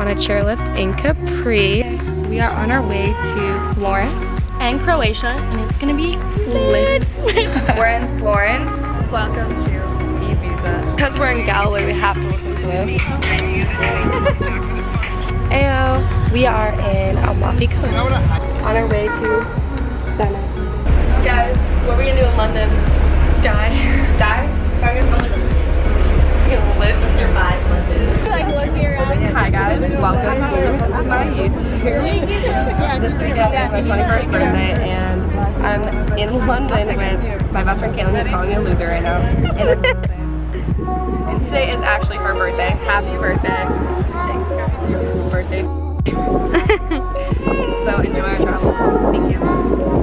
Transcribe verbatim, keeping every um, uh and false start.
on a chairlift in Capri. We are on our way to Florence and Croatia, and it's gonna be lit. We're in Florence. Welcome to Ibiza. Because we're in Galilee, we have to listen to this. Ayo, we are in Amalfi Coast on our way to Venice. Guys, what are we gonna do in London? Die. Die? I'm gonna live to survive London. Like, look here. Hi guys, welcome to my YouTube. This weekend is my twenty-first birthday and I'm in London with my best friend Caitlin, who's calling me a loser right now. And, and today is actually her birthday. Happy birthday. Thanks girl. Birthday. So enjoy our travels. Thank you.